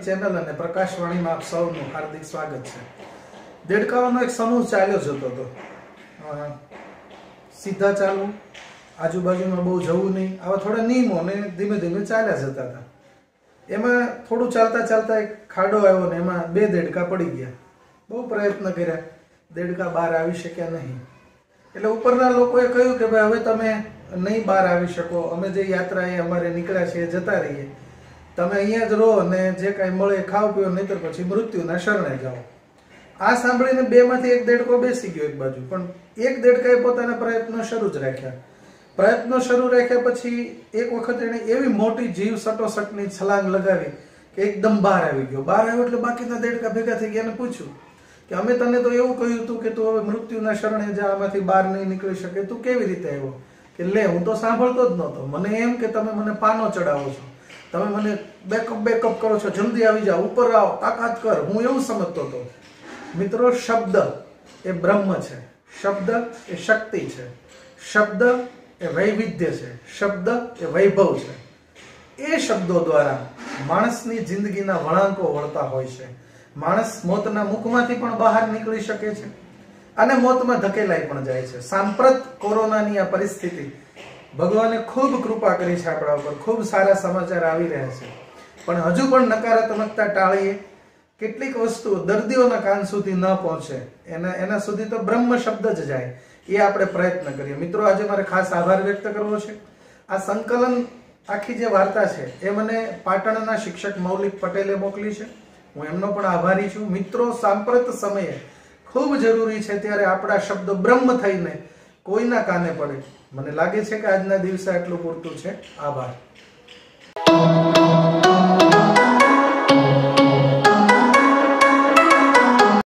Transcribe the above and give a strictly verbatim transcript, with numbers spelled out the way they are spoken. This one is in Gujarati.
चेनल अने प्रकाशवाणी में आप सौનું हार्दिक स्वागत है। देड़काओनो एक समूह चाल्यो जतो तो सीधा चालू, आजूबाजू में बहु जवुं नहीं, आवा थोड़ा नियमों ने धीमे धीमे चाल्या जता था। एमां थोड़ुं चालता चालता एक खाडो आव्यो ने एमां बे देड़का पड़ी गया। बहु प्रयत्न कर्या, देड़का बहार आवी शक्या नहीं। એટલે ઉપરના લોકોએ કહ્યું કે ભાઈ હવે તમે નહીં બહાર આવી શકો, અમે જે યાત્રાએ અમારે નીકળ્યા છે એ જતા રહીએ, તમે અહીંયા જ રહો અને જે કાંઈ મળે ખાઓ પીઓ, નહીંતર પછી મૃત્યુના શરણે જાઓ। આ સાંભળીને બેમાંથી એક દેડકો બેસી ગયો એક બાજુ, પણ એક દેડકાએ પોતાના પ્રયત્નો શરૂ જ રાખ્યા। પ્રયત્નો શરૂ રાખ્યા પછી એક વખત એણે એવી મોટી જીવ સટોસટની છલાંગ લગાવી કે એકદમ બહાર આવી ગયો। બહાર આવ્યો એટલે બાકીના દેડકા ભેગા થઈ ગયા અને પૂછ્યું કે અમે તને તો એવું કહ્યું હતું કે તું હવે મૃત્યુના શરણે જા, આમાંથી બહાર નહીં નીકળી શકે, તું કેવી રીતે આવ્યો? કે લે, હું તો સાંભળતો જ નહોતો, મને એમ કે તમે મને પાનો ચડાવો છો, તમે મને બેકઅપ બેકઅપ કરો છો, જલ્દી આવી જાઓ, ઉપર આવો, તાકાત કર, હું એવું સમજતો હતો। મિત્રો, શબ્દ એ બ્રહ્મ છે, શબ્દ એ શક્તિ છે, શબ્દ એ વૈવિધ્ય છે, શબ્દ એ વૈભવ છે। એ શબ્દો દ્વારા માણસની જિંદગીના વળાંકો વળતા હોય છે। માણસ મોતના મુખમાંથી પણ બહાર નીકળી શકે છે અને મોતમાં ધકેલાઈ પણ જાય છે। સાંપ્રત કોરોનાની આ પરિસ્થિતિ, ભગવાને ખૂબ કૃપા કરી છે આપણા ઉપર, ખૂબ સારા સમાચાર આવી રહ્યા છે, પણ હજુ પણ નકારાત્મકતા ટાળીએ। કેટલીક વસ્તુઓ દર્દીઓના કાન સુધી ન પહોંચે, એના એના સુધી તો બ્રહ્મ શબ્દ જ જાય, એ આપણે પ્રયત્ન કરીએ। મિત્રો, આજે મારે ખાસ આભાર વ્યક્ત કરવો છે। આ સંકલન આખી જે વાર્તા છે એ મને પાટણના શિક્ષક મૌલિક પટેલે મોકલી છે, હું એમનો પણ આભારી છું। મિત્રો, સાંપ્રત સમયે ખૂબ જરૂરી છે ત્યારે આપણા શબ્દો બ્રહ્મ થઈને કોઈના કાને પડે। મને લાગે છે કે આજના દિવસે આટલું પૂરતું છે। આભાર।